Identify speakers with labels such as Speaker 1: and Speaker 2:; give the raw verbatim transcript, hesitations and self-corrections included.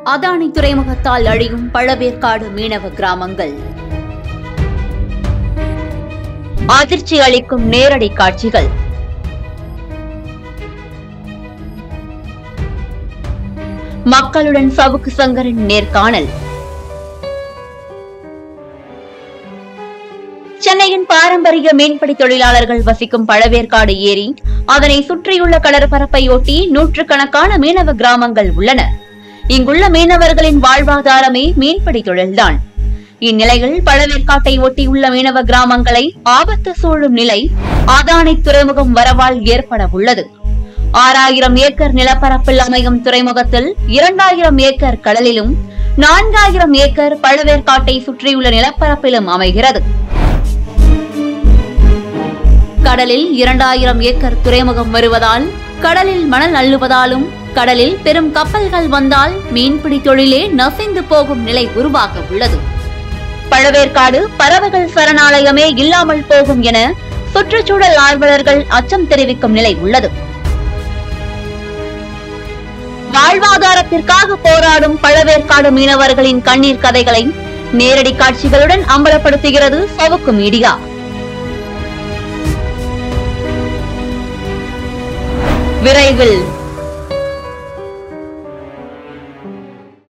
Speaker 1: adani துறைமுகத்தால் அழியும் பழவேற்காடு மீனவ கிராமங்கள். அதிர்ச்சி அளிக்கும் நேரடி காட்சிகள். மக்களுடன் சவுக்கு சங்கரின் நேர்காணல். சென்னையின் பாரம்பரிய மீன்பிடி தொழிலாளர்கள் வசிக்கும் பழவேற்காடு ஏரி, அதனை சுற்றியுள்ள கடற்பரப்பை ஒட்டி நூற்றுக்கணக்கான மீனவ கிராமங்கள் உள்ளன. இங்குள்ள மீனவர்களின் வாழ்வாதாரமே மீன்பிடி தொழில்தான். இந்நிலையில் பழவேற்காட்டை ஒட்டியுள்ள மீனவ கிராமங்களை ஆபத்து சூழும் நிலை adani துறைமுகம் வரவால் ஏற்பட உள்ளது. ஆறாயிரம் ஏக்கர் நிலப்பரப்பில் அமையும் துறைமுகத்தில் இரண்டாயிரம் ஏக்கர் கடலிலும் நான்காயிரம் ஏக்கர் பழவேற்காட்டை சுற்றியுள்ள நிலப்பரப்பிலும் அமைகிறது. கடலில் இரண்டாயிரம் ஏக்கர் துறைமுகம் வருவதால், கடலில் மணல் அள்ளுவதாலும், கடலில் பெரும் கப்பல்கள் வந்தால் மீன்பிடி தொழிலே நசிந்து போகும் நிலை உருவாக உள்ளது. பழவேற்காடு பறவைகள் சரணாலயமே இல்லாமல் போகும் என சுற்றுச்சூழல் ஆர்வலர்கள் அச்சம் தெரிவிக்கும் நிலை உள்ளது. வாழ்வாதாரத்திற்காக போராடும் பழவேற்காடு மீனவர்களின் கண்ணீர் கதைகளை நேரடி காட்சிகளுடன் அம்பலப்படுத்துகிறது சவுக்கு மீடியா. விரைவில்